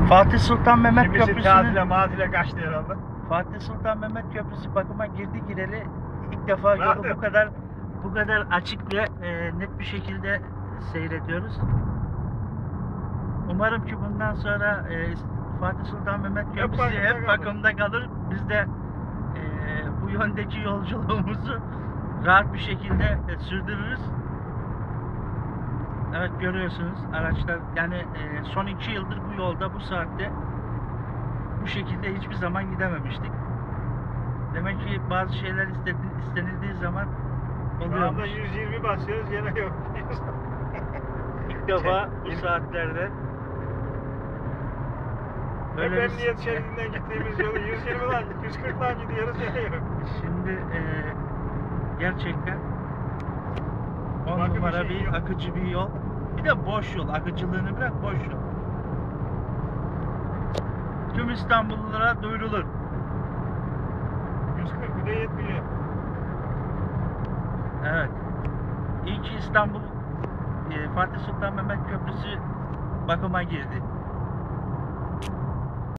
Fatih Sultan Mehmet Kimisi Köprüsü'nün tatile matile kaçtı herhalde. Fatih Sultan Mehmet Köprüsü bakıma gireli ilk defa yolu Zaten. bu kadar açık ve net bir şekilde seyrediyoruz. Umarım ki bundan sonra Fatih Sultan Mehmet Köprüsü hep bakımda kalır. Biz de bu yöndeki yolculuğumuzu rahat bir şekilde sürdürürüz. Evet, görüyorsunuz araçlar, yani son 2 yıldır bu yolda bu saatte bu şekilde hiçbir zaman gidememiştik. Demek ki bazı şeyler istenildiği zaman Şu oluyormuş. anda 120 basıyoruz gene yok. İlk defa bu saatlerde Hep böyle emniyet şeridinden gittiğimiz yolu 120'den 140'dan gidiyoruz gene yok. Şimdi gerçekten 10 Bakın numara bir şey bir yok. akıcı bir yol. Bir de boş yol. Akıcılığını bırak, boş yol. Tüm İstanbullulara duyurulur. 140 bile yetmiyor. Evet. İyi ki İstanbul Fatih Sultan Mehmet Köprüsü bakıma girdi.